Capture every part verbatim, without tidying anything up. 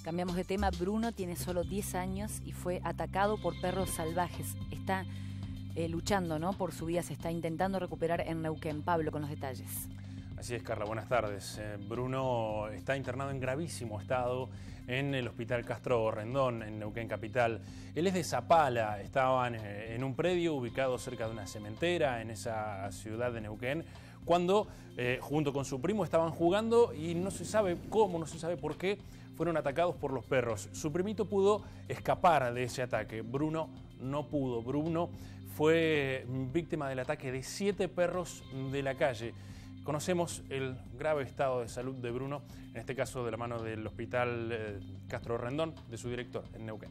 Cambiamos de tema. Bruno tiene solo diez años y fue atacado por perros salvajes. Está eh, luchando, ¿no?, por su vida, se está intentando recuperar en Neuquén. Pablo, con los detalles. Así es, Carla, buenas tardes. Eh, Bruno está internado en gravísimo estado en el Hospital Castro Rendón, en Neuquén Capital. Él es de Zapala, estaban eh, en un predio ubicado cerca de una cementera en esa ciudad de Neuquén, cuando eh, junto con su primo estaban jugando y no se sabe cómo, no se sabe por qué, fueron atacados por los perros. Su primito pudo escapar de ese ataque, Bruno no pudo. Bruno fue víctima del ataque de siete perros de la calle. Conocemos el grave estado de salud de Bruno, en este caso de la mano del Hospital eh, Castro Rendón, de su director en Neuquén.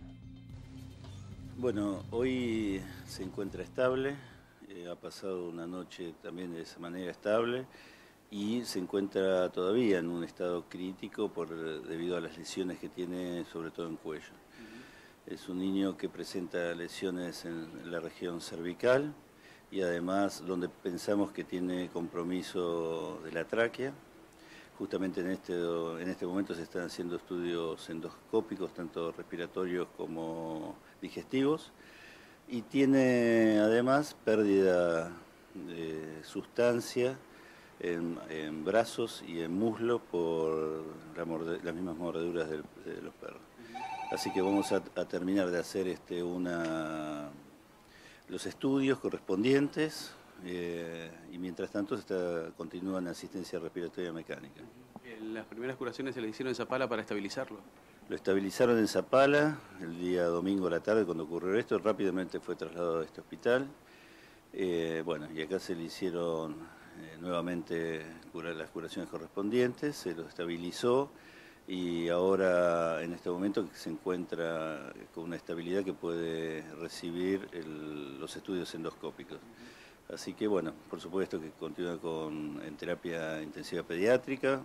Bueno, hoy se encuentra estable, eh, ha pasado una noche también de esa manera estable y se encuentra todavía en un estado crítico por, debido a las lesiones que tiene, sobre todo en cuello. Uh-huh. Es un niño que presenta lesiones en, en la región cervical, y además donde pensamos que tiene compromiso de la tráquea. Justamente en este, en este momento se están haciendo estudios endoscópicos, tanto respiratorios como digestivos, y tiene además pérdida de sustancia en, en brazos y en muslos por la morde, las mismas mordeduras de, de los perros. Así que vamos a, a terminar de hacer este, una... los estudios correspondientes eh, y mientras tanto se está, continúa en asistencia respiratoria mecánica. ¿Las primeras curaciones se le hicieron en Zapala para estabilizarlo? Lo estabilizaron en Zapala el día domingo a la tarde cuando ocurrió esto, rápidamente fue trasladado a este hospital. Eh, bueno, y acá se le hicieron eh, nuevamente cura, las curaciones correspondientes, se lo estabilizó y ahora en este momento se encuentra con una estabilidad que puede recibir el, los estudios endoscópicos. Así que bueno, por supuesto que continúa con, en terapia intensiva pediátrica,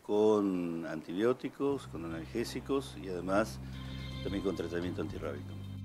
con antibióticos, con analgésicos y además también con tratamiento antirrábico.